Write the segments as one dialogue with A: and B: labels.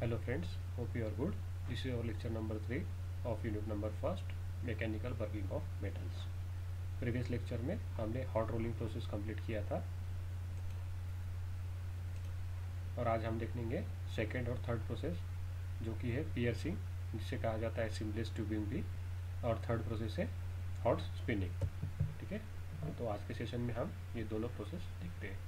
A: Hello friends, hope you are good. This is our lecture number 3 of unit number 1st, mechanical working of metals. Previous lecture में हमने hot rolling process complete किया था और आज हम देखेंगे second और थर्ड प्रोसेस जो कि है पियर्सिंग, जिसे कहा जाता है सीमलेस ट्यूबिंग भी, और थर्ड प्रोसेस है हॉट स्पिनिंग। ठीक है, तो आज के सेशन में हम ये दोनों प्रोसेस देखते हैं।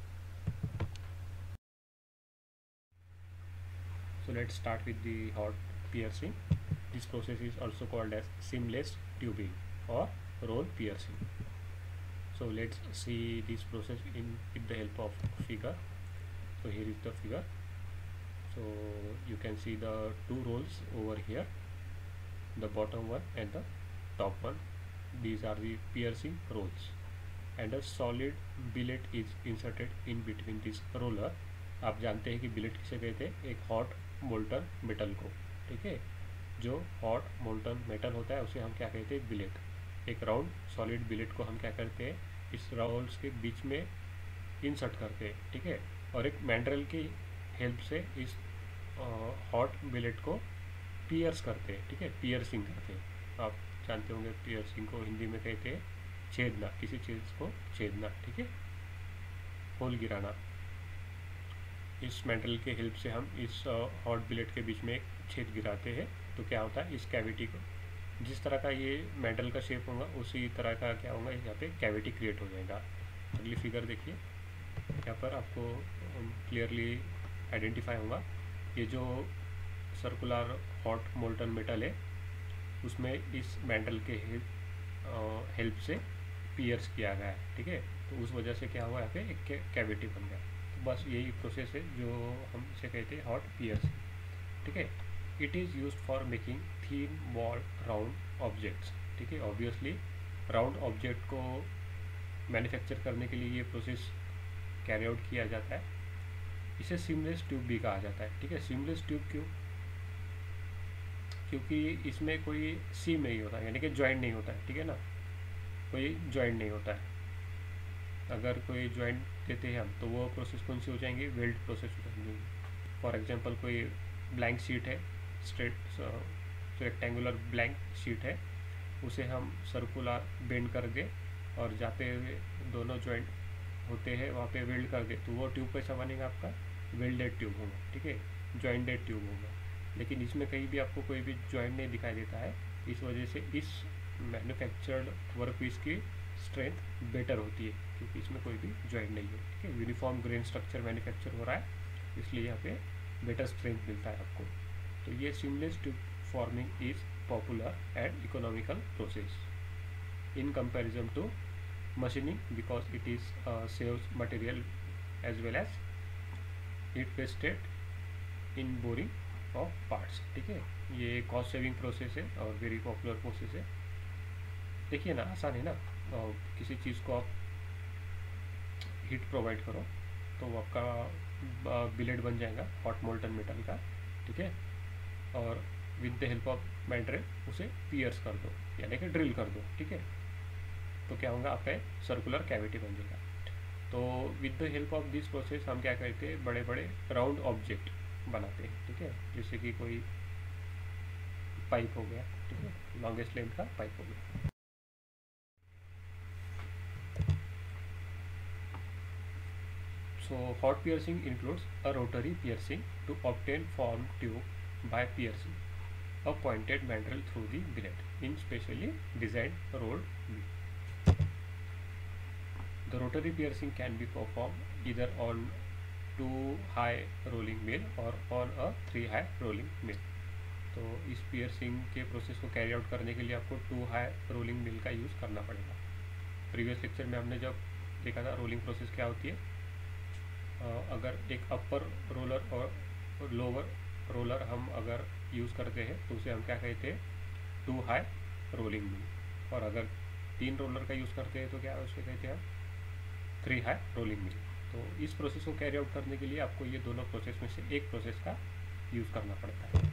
A: So let's start with the hot piercing. This process is also called as seamless tubing or roll piercing. So let's see this process with the help of figure. So here is the figure. So you can see the two rolls over here, the bottom one and the top one. These are the piercing rolls, and a solid billet is inserted in between this roller. आप जानते हैं कि bill rate किसे कहते हैं? एक hot molten metal को। ठीक है, जो हॉट मोल्टन मेटल होता है उसे हम क्या कहते हैं? बिलेट। एक राउंड सॉलिड बिलेट को हम क्या करते हैं? इस रोल्स के बीच में इंसर्ट करते हैं। ठीक है, और एक मैंड्रेल की हेल्प से इस हॉट बिलेट को पियर्स करते हैं। ठीक है, पियर्सिंग करते हैं। आप जानते होंगे पियर्सिंग को हिंदी में कहते हैं छेदना, किसी चीज़ को छेदना। ठीक है, होल गिराना। इस मेटल के हेल्प से हम इस हॉट बिलेट के बीच में एक छेद गिराते हैं, तो क्या होता है? इस कैविटी को, जिस तरह का ये मेटल का शेप होगा उसी तरह का क्या होगा, यहाँ पे कैविटी क्रिएट हो जाएगा। अगली फिगर देखिए, यहाँ पर आपको क्लियरली आइडेंटिफाई होगा ये जो सर्कुलर हॉट मोल्टन मेटल है उसमें इस मेटल के हेल्प से पियर्स किया गया है। ठीक है, तो उस वजह से क्या हुआ, यहाँ पे एक कैविटी बन गया। बस यही प्रोसेस है जो हम इसे कहते हैं हॉट पियर्सिंग। ठीक है, it is used for making thin wall round objects. ठीक है, ऑब्वियसली राउंड ऑब्जेक्ट को मैन्युफैक्चर करने के लिए ये प्रोसेस कैरी आउट किया जाता है। इसे सीमलेस ट्यूब भी कहा जाता है। ठीक है, सीमलेस ट्यूब क्यों? क्योंकि इसमें कोई सीम नहीं होता, यानी कि जॉइंट नहीं होता है। ठीक है ना, कोई जॉइंट नहीं होता है। अगर कोई जॉइंट देते हैं हम तो वो प्रोसेस कौन सी हो जाएंगी? वेल्ड प्रोसेस हो जाएंगी। फॉर एग्जांपल कोई ब्लैंक शीट है, स्ट्रेट रेक्टेंगुलर ब्लैंक शीट है, उसे हम सर्कुलर बेंड कर दें और जाते हुए दोनों जॉइंट होते हैं वहाँ पे वेल्ड कर दे, तो वो ट्यूब कैसा बनेगा? आपका वेल्डेड ट्यूब होगा। ठीक है, जॉइंटेड ट्यूब होगा। लेकिन इसमें कहीं भी आपको कोई भी जॉइंट नहीं दिखाई देता है, इस वजह से इस मैन्युफैक्चर्ड वर्कपीस की स्ट्रेंथ बेटर होती है, क्योंकि इसमें कोई भी जॉइंट नहीं है। ठीक है, यूनिफॉर्म ग्रेन स्ट्रक्चर मैन्युफैक्चर हो रहा है, इसलिए यहाँ पे बेटर स्ट्रेंथ मिलता है आपको। तो ये seamless tube forming is popular and economical process in comparison to machining because it is saves material as well as it wasted in boring of parts। ठीक है, ये कॉस्ट सेविंग प्रोसेस है और वेरी पॉपुलर प्रोसेस है। देखिए ना, आसान है ना, किसी चीज़ को आप हीट प्रोवाइड करो तो वो आपका बिलेट बन जाएगा हॉट मोल्टन मेटल का। ठीक है, और with the help of material उसे पियर्स कर दो, यानी कि ड्रिल कर दो। ठीक है, तो क्या होगा? आपका सर्कुलर कैविटी बन जाएगा। तो with the help of this process हम क्या करते हैं? बड़े बड़े राउंड ऑब्जेक्ट बनाते हैं। ठीक है, जैसे कि कोई पाइप हो गया। ठीक है, लॉन्गेस्ट लेंथ का पाइप हो गया। So hot piercing includes a rotary piercing to obtain form tube by piercing a pointed material through the billet in specially design rolled mill. The rotary piercing can be performed either on 2 high rolling mill or on a 3 high rolling mill। तो इस piercing के process को carry out करने के लिए आपको 2 high rolling mill का use करना पड़ेगा। प्रीवियस लेक्चर में हमने जब देखा था रोलिंग प्रोसेस क्या होती है, अगर एक अपर रोलर और लोअर रोलर हम अगर यूज़ करते हैं तो उसे हम क्या कहते हैं? 2 हाई रोलिंग मिल। और अगर 3 रोलर का यूज़ करते हैं तो क्या उसे कहते हैं हम? 3 हाई रोलिंग मिल। तो इस प्रोसेस को कैरी आउट करने के लिए आपको ये दोनों प्रोसेस में से एक प्रोसेस का यूज़ करना पड़ता है।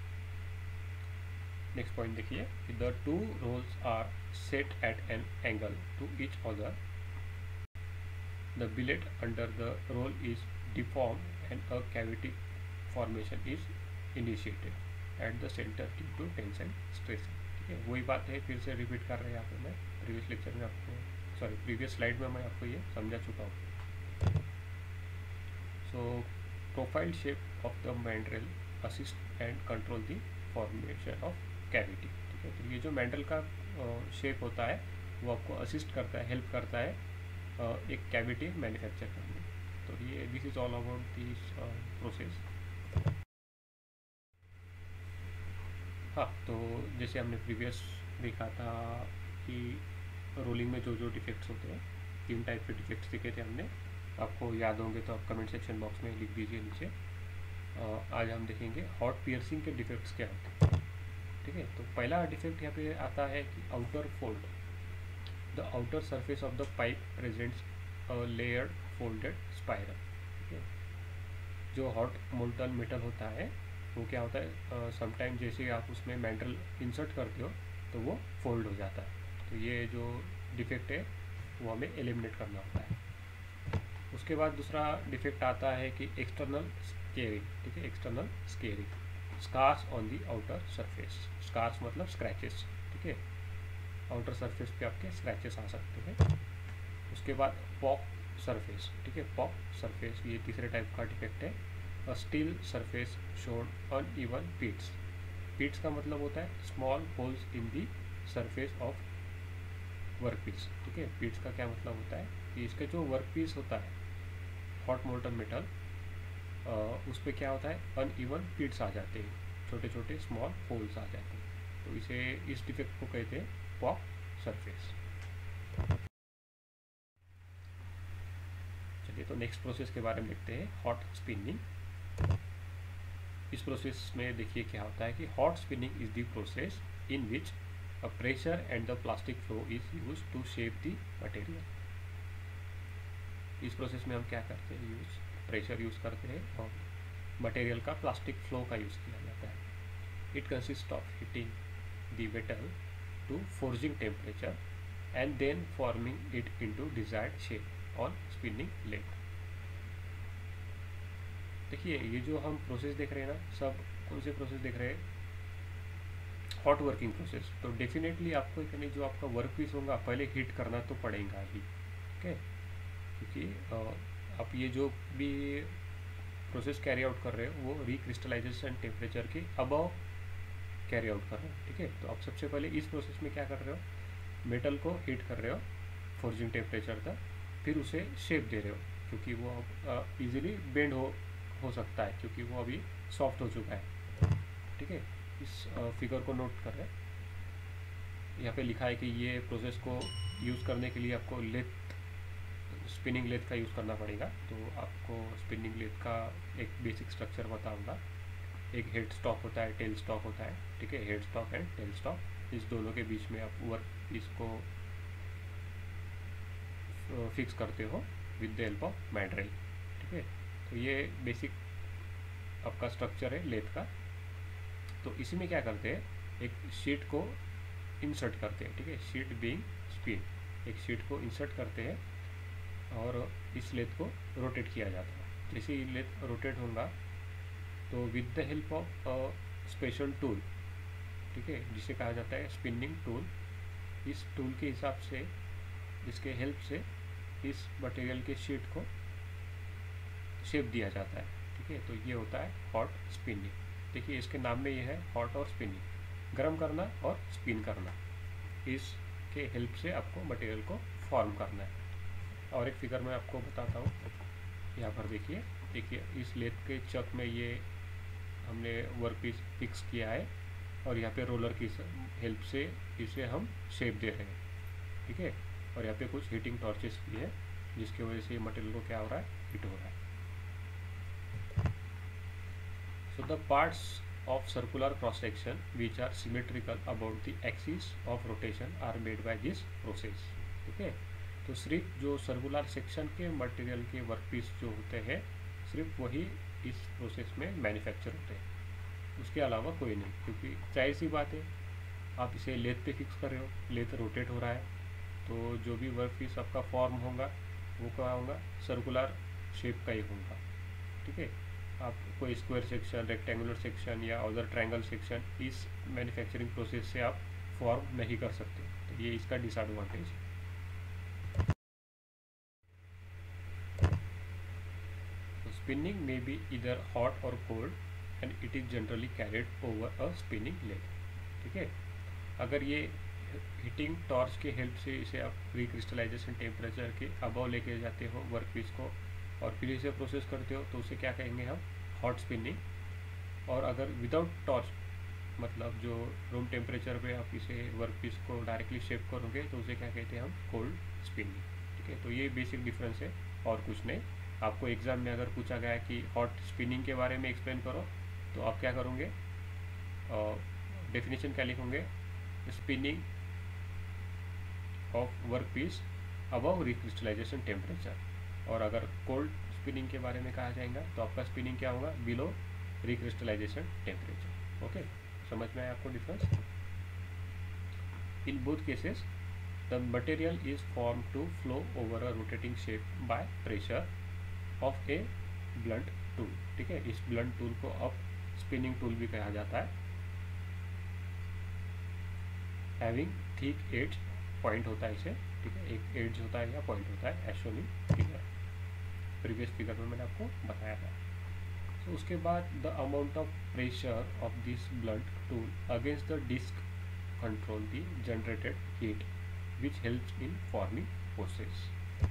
A: नेक्स्ट पॉइंट देखिए, the two rolls are set at an angle to each other, the billet under the roll is deform and a cavity formation is initiated at the centre due to tension stress. ठीक है, वही बात है, फिर से repeat कर रहे हैं यहाँ पे मैं प्रीवियस लेक्चर में आपको, सॉरी प्रीवियस स्लाइड में मैं आपको ये समझा चुका हूँ। So profile shape of the mandrel assist and control the formation of cavity. ठीक है, तो ये जो मैंड्रेल का शेप होता है वो आपको असिस्ट करता है, हेल्प करता है एक कैविटी मैन्युफैक्चर करने। तो ये this is all about this process. हाँ, तो जैसे हमने प्रीवियस देखा था कि रोलिंग में जो जो डिफेक्ट्स होते हैं, 3 टाइप के डिफेक्ट्स दिखे थे हमने, आपको याद होंगे तो आप कमेंट सेक्शन बॉक्स में लिख दीजिए नीचे। आज हम देखेंगे हॉट पियर्सिंग के डिफेक्ट्स क्या होते हैं। ठीक है, तो पहला डिफेक्ट यहाँ पे आता है कि outer fold, the outer surface of the pipe presents a layered folded spiral. ठीक है, जो हॉट मोल्टन मेटल होता है वो क्या होता है, समटाइम जैसे आप उसमें मेटल इंसर्ट करते हो तो वो फोल्ड हो जाता है। तो ये जो डिफेक्ट है वो हमें एलिमिनेट करना होता है। उसके बाद दूसरा डिफेक्ट आता है कि एक्सटर्नल स्केरिंग। ठीक है, external scarring, scars on the outer surface. Scars मतलब स्क्रैचेस। ठीक है, आउटर सरफेस पे आपके स्क्रैचेस आ सकते हैं। उसके बाद पॉक सरफेस। ठीक है, पॉक सरफेस ये तीसरे टाइप का डिफेक्ट है। A steel surface shown uneven pits. Pits का मतलब होता है small holes in the surface of work piece. ठीक है, पिट्स का क्या मतलब होता है कि इसका जो वर्क पीस होता है हॉट मोल्टन मेटल, उस पर क्या होता है अनइवन पिट्स आ जाते हैं, छोटे छोटे स्मॉल होल्स आ जाते हैं। तो इसे, इस डिफेक्ट को कहते हैं पॉक सरफेस। चलिए, तो नेक्स्ट प्रोसेस के बारे में देखते हैं, हॉट स्पिनिंग। इस प्रोसेस में देखिए क्या होता है कि hot spinning is the process in which a pressure and the plastic flow is use to shape the material. इस प्रोसेस में हम क्या करते हैं, प्रेशर यूज करते हैं और मटेरियल का प्लास्टिक फ्लो का यूज किया जाता है। It consist of heating the metal to forging temperature and then forming it into desired shape on spinning lathe. देखिए, ये जो हम प्रोसेस देख रहे हैं ना, सब कौन से प्रोसेस देख रहे हैं, हॉट वर्किंग प्रोसेस। तो डेफिनेटली आपको यानी जो आपका वर्क पीस होगा पहले हीट करना तो पड़ेगा ही। ठीक है, क्योंकि आप ये जो भी प्रोसेस कैरी आउट कर रहे हो वो रिक्रिस्टलाइजेशन टेम्परेचर के अबव कैरी आउट कर रहे हो। ठीक है, तो आप सबसे पहले इस प्रोसेस में क्या कर रहे हो, मेटल को हीट कर रहे हो फोर्जिंग टेम्परेचर तक, फिर उसे शेप दे रहे हो, क्योंकि वो अब ईजिली बेंड हो सकता है क्योंकि वो अभी सॉफ्ट हो चुका है। ठीक है, इस फिगर को नोट कर रहे हैं, यहाँ पे लिखा है कि ये प्रोसेस को यूज़ करने के लिए आपको लेथ, स्पिनिंग लेथ का यूज़ करना पड़ेगा। तो आपको स्पिनिंग लेथ का एक बेसिक स्ट्रक्चर बताऊंगा। एक हेड स्टॉक होता है, टेल स्टॉक होता है। ठीक है, head stock and tail stock, इस दोनों के बीच में आप वर्क पीस को फिक्स करते हो with the help of mandrel. ठीक है, तो ये बेसिक आपका स्ट्रक्चर है लेथ का। तो इसी में क्या करते हैं, एक शीट को इंसर्ट करते हैं। ठीक है, शीट बीइंग स्पिन, एक शीट को इंसर्ट करते हैं और इस लेथ को रोटेट किया जाता है। जैसे ये लेथ रोटेट होगा तो with the help of special tool, ठीक है, जिसे कहा जाता है स्पिनिंग टूल, इस टूल के हिसाब से, इसके हेल्प से इस मटेरियल के शीट को शेप दिया जाता है। ठीक है, तो ये होता है हॉट स्पिनिंग। देखिए, इसके नाम में ये है हॉट और स्पिनिंग, गर्म करना और स्पिन करना, इसके हेल्प से आपको मटेरियल को फॉर्म करना है। और एक फिगर मैं आपको बताता हूँ, यहाँ पर देखिए इस लेथ के चक में ये हमने वर्क पीस फिक्स किया है और यहाँ पे रोलर की हेल्प से इसे हम शेप दे रहे हैं। ठीक है, और यहाँ पे कुछ हीटिंग टॉर्चेस भी है जिसकी वजह से मटेरियल को क्या हो रहा है, हीट हो रहा है। So the parts of circular cross section which are symmetrical about the axis of rotation are made by this process। ठीक है, तो सिर्फ जो सर्कुलर सेक्शन के मटेरियल के वर्क पीस जो होते हैं सिर्फ वही इस प्रोसेस में मैन्युफैक्चर होते हैं, उसके अलावा कोई नहीं। क्योंकि जाहिर सी बात है, आप इसे लेथ पे फिक्स कर रहे हो, लेथ रोटेट हो रहा है, तो जो भी वर्क पीस आपका फॉर्म होगा वो क्या होगा, सर्कुलर शेप का ही होगा। ठीक है, आप कोई स्क्वायर सेक्शन, रेक्टेंगुलर सेक्शन या अदर ट्रायंगल सेक्शन इस मैन्युफैक्चरिंग प्रोसेस से आप फॉर्म नहीं कर सकते, तो ये इसका डिसएडवांटेज है। स्पिनिंग में बी इधर हॉट और cold and it is generally carried over a spinning lathe. ठीक है, अगर ये हीटिंग टॉर्च के हेल्प से इसे आप रिक्रिस्टलाइजेशन टेम्परेचर के अबव लेके जाते हो वर्कपीस को और फिर इसे प्रोसेस करते हो तो उसे क्या कहेंगे हम, हॉट स्पिनिंग। और अगर विदाउट टॉर्च, मतलब जो रूम टेम्परेचर पे आप इसे वर्कपीस को डायरेक्टली शेप करोगे तो उसे क्या कहते हैं हम, कोल्ड स्पिनिंग। ठीक है, तो ये बेसिक डिफरेंस है और कुछ नहीं। आपको एग्जाम में अगर पूछा गया कि हॉट स्पिनिंग के बारे में एक्सप्लेन करो तो आप क्या करोगे, डेफिनेशन क्या लिखोगे, spinning of workpiece above recrystallization temperature. और अगर कोल्ड स्पिनिंग के बारे में कहा जाएगा तो आपका स्पिनिंग क्या होगा, बिलो रिक्रिस्टलाइजेशन टेम्परेचर। ओके, समझ में आया आपको difference. In both cases the material is form to flow over a rotating shape by pressure of a blunt tool. ठीक है, इस ब्लंट टूल को अब स्पिनिंग टूल भी कहा जाता है। हैविंग थिक एज, पॉइंट होता है इसे। ठीक है, एक एज होता है या पॉइंट होता है एक्चुअली। ठीक है, प्रीवियस फिगर में मैंने आपको बताया था। तो उसके बाद the amount of pressure of this blunt tool against the disc control the generated heat which helps in forming process.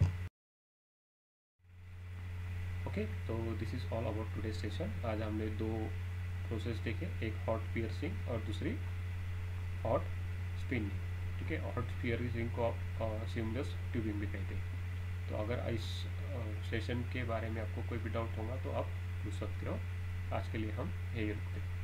A: Okay, तो this is all about today session. आज हमने दो प्रोसेस देखे, एक हॉट पियर्सिंग और दूसरी हॉट स्पिनिंग। ठीक है, हॉट पियर्सिंग को आप सीमलेस ट्यूबिंग भी कहते हैं। तो अगर इस सेशन के बारे में आपको कोई भी डाउट होगा तो आप पूछ सकते हो। आज के लिए हम यही रखते हैं।